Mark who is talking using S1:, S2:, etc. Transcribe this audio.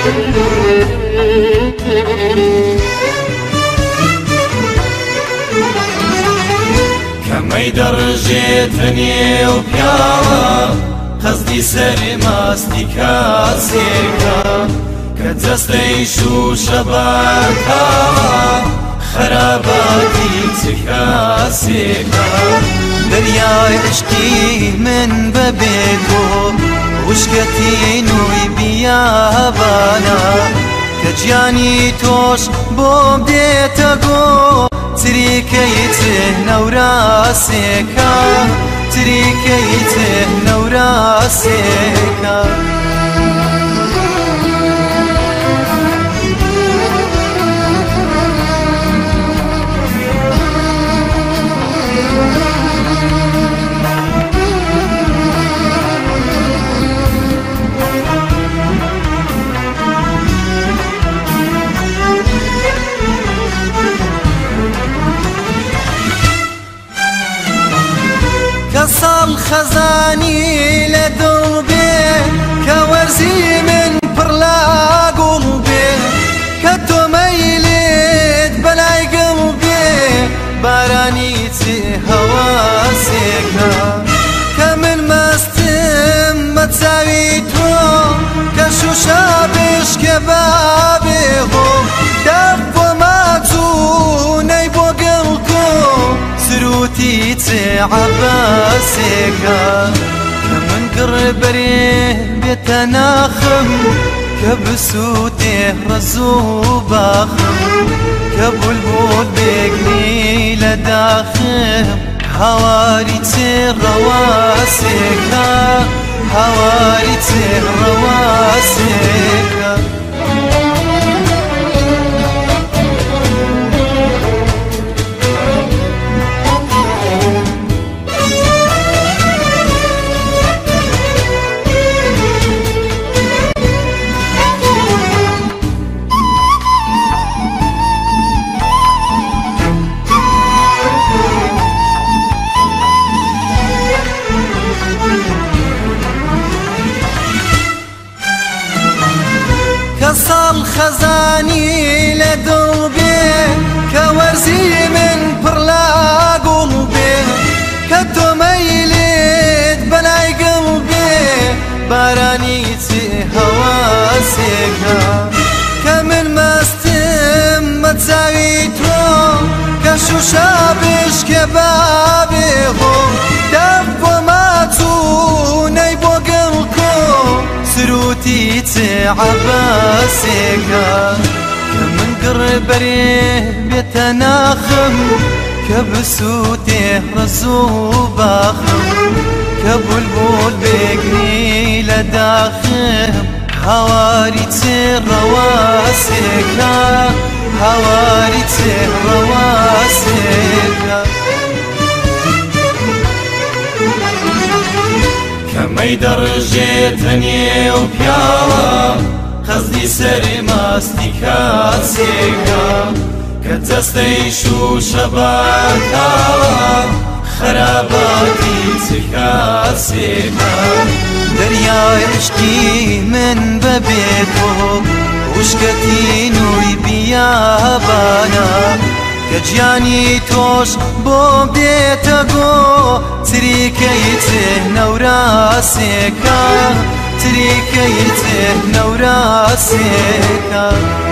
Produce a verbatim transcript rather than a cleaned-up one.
S1: کەمەی دەڕژێتە نێو پیاوە قەزدی سەری ماستی کاسێکە کە جەستەی شوشە بەتاوە خەراباتی چ کاسێکە
S2: دەریای عشقی من بەبێ تۆ وشکەتی نووی بیابانە کە گیانی تۆش بۆم دێتە گۆ تریکەی چه نەوراسێکە تریکەی چه نەوراسێکە كسال خزاني لدل بي كورزي من برلا قلبي كتو ميلت بلاي قلبي باراني تي هواسيكا كمن مستم ما تساويتو كشوشا بش كبابيهم دفو ماتوني بو قلكو سروتي تي عباسيكا كمن قربريه بيتناخم كبسوته رزوباخم كبلبل بيقني لداخم هواري تي رواسيكا هواري تي رواسيكا كسال خزاني لدلبي كورزي من برلا قلبي كتو ميلت بلاي قلبي باراني تي هواسيكا كمن مستم ما تساويتو كشوشا بش كبابيهم دفو ماتوني بو قلكو سروتي تي عباسيكا كمن قربريه بيتناخم كبسوته رزوباخم كبلبل بيقني لداخم هواري تي رواسيكا هواري تي رواسيكا
S1: کەمەی دەڕژێتە نێو پیاوە قەزدی سەری ماستی کاسێکە کە جەستەی شوشە بەتاوە خەراباتی چ کاسێکە
S2: دەریای عشقی من بەبێ تۆ وشکەتی نووی بیابانە کە گیانی تۆش بۆم دێتە گۆ تریکەی چه نەوراسێکە تریکەی چه نەوراسێکە